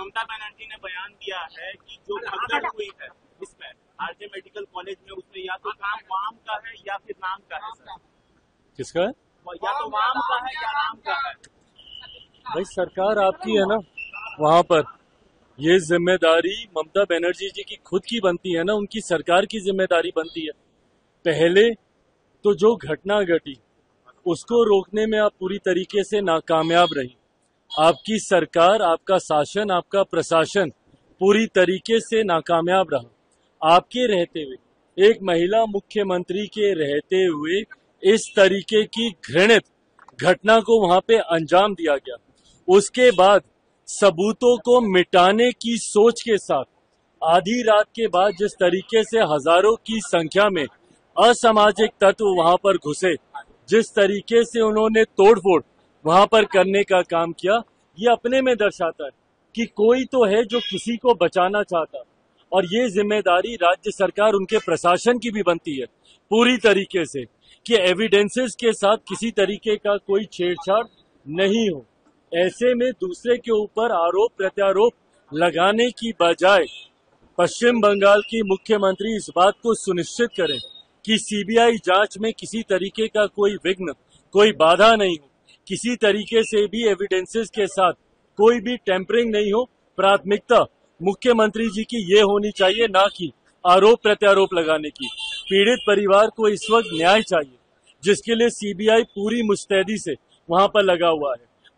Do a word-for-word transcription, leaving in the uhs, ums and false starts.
ममता बनर्जी ने बयान दिया है कि जो भगदड़ हुई है इसमें आरजे मेडिकल कॉलेज में, उसमें या तो काम वाम का है या फिर नाम का है। सर किसका है? या तो वाम का है या नाम का है। भाई सरकार आपकी है ना, वहाँ पर ये जिम्मेदारी ममता बनर्जी जी की खुद की बनती है ना, उनकी सरकार की जिम्मेदारी बनती है। पहले तो जो घटना घटी उसको रोकने में आप पूरी तरीके से नाकामयाब रही। आपकी सरकार, आपका शासन, आपका प्रशासन पूरी तरीके से नाकामयाब रहा। आपके रहते हुए, एक महिला मुख्यमंत्री के रहते हुए इस तरीके की घृणित घटना को वहां पे अंजाम दिया गया। उसके बाद सबूतों को मिटाने की सोच के साथ आधी रात के बाद जिस तरीके से हजारों की संख्या में असामाजिक तत्व वहां पर घुसे, जिस तरीके से उन्होंने तोड़फोड़ वहां पर करने का काम किया, ये अपने में दर्शाता है कि कोई तो है जो किसी को बचाना चाहता। और ये जिम्मेदारी राज्य सरकार, उनके प्रशासन की भी बनती है पूरी तरीके से कि एविडेंसेस के साथ किसी तरीके का कोई छेड़छाड़ नहीं हो। ऐसे में दूसरे के ऊपर आरोप प्रत्यारोप लगाने की बजाय पश्चिम बंगाल की मुख्यमंत्री इस बात को सुनिश्चित करें कि सीबीआई जांच में किसी तरीके का कोई विघ्न, कोई बाधा नहीं हो, किसी तरीके से भी एविडेंसेस के साथ कोई भी टेम्परिंग नहीं हो। प्राथमिकता मुख्यमंत्री जी की ये होनी चाहिए, ना कि आरोप प्रत्यारोप लगाने की। पीड़ित परिवार को इस वक्त न्याय चाहिए, जिसके लिए सीबीआई पूरी मुस्तैदी से वहां पर लगा हुआ है।